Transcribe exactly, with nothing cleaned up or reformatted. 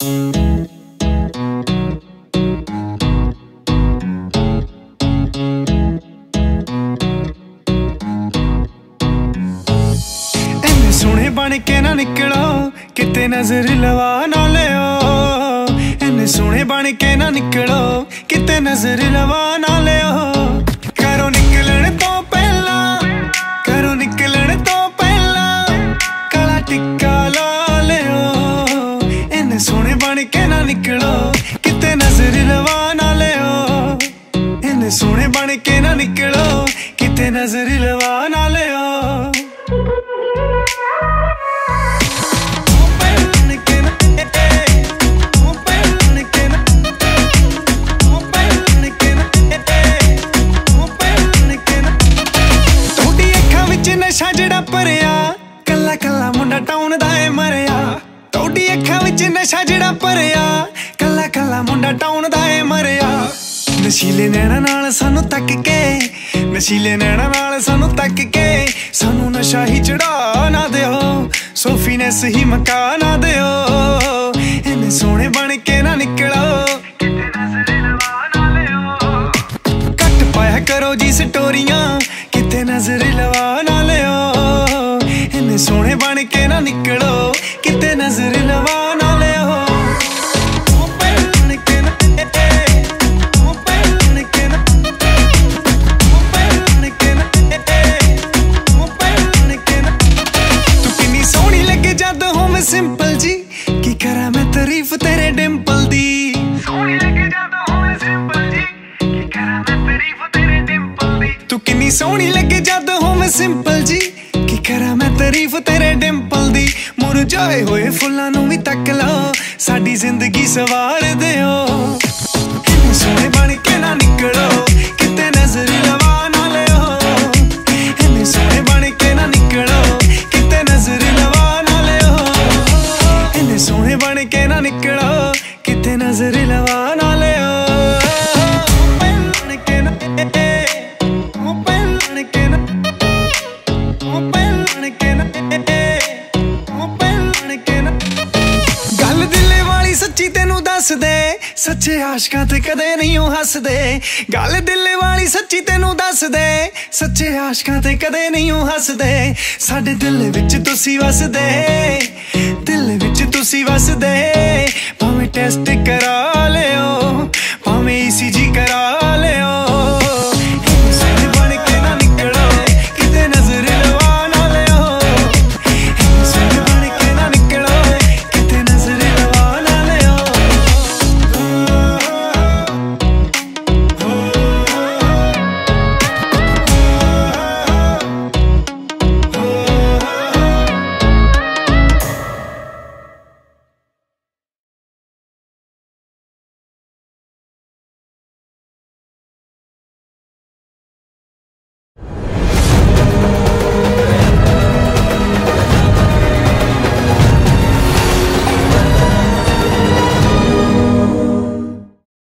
सोने बन के ना निकलो किते नजर लवा ना लियो, इन्ने सोने बन के ना निकलो किते नजर लवा ना लियो। करो निकलन तो पहला, करो निकलन तो पहला काला टिक्का ला लियो, इन्ने सोने बन के ना निकलो किते नजर लवा ना लियो, इन्ने सोने बन के ना निकलो किते नजर लवा ना लियो। नशा जड़ा भरिया कला कला मुंडा टाउन दा ए मरिया, तोड़ी अखां विच नशा जड़ा भरिया कला कला मुंडा टाउन दा ए मरिया। नशीले नैना नाल सानू तक के, नशीले नैना नाल सानू तक के सानू नशा ही चढ़ा ना दियो, सोफीनेस ही मका ना दियो। इन्ने सोहणे बन के ना निकलो घट पाया करो जी स्टोरियां किते नजर लवा ना लियो, इन्ने सोहणे बन के ना निकलो किते नजर लवा ना लियो। तू किन्नी सोहनी लगे जद हो मैं सिंपल जी, की करा मैं तारीफ तेरे डिंपल दी। सोहनी लगे जद हो मैं सिंपल जी, की करा मैं तारीफ तेरे डिंपल दी। तू किन्नी सोहनी लगे जद हो मैं सिंपल जी, की करा मैं तारीफ तेरे डिंपल दी। मुरझाए होए फुल्लां नूं भी तक लो साडी जिंदगी सवार दियो, इन्ने सोहणे बन के ना निकलो किते नजर लवा ना लियो, इन्ने सोहणे बन के ना निकलो किते नजर लवा ना लियो, इन्ने सोहणे बन के ना निकलो किते नजर लवा ना लियो। गल दिले वाली सच्ची तेनू दस दे, सच्चे आशकां ते कदे नहीं हसदे। गल दिले वाली सच्ची तेनू दस दे, सच्चे आशकां ते कदे नहीं हसदे। साडे दिल विच तुसी वसदे, दिल विच तुसी वसदे। भावें टेस्ट करा लियो, भावें ई सी जी करा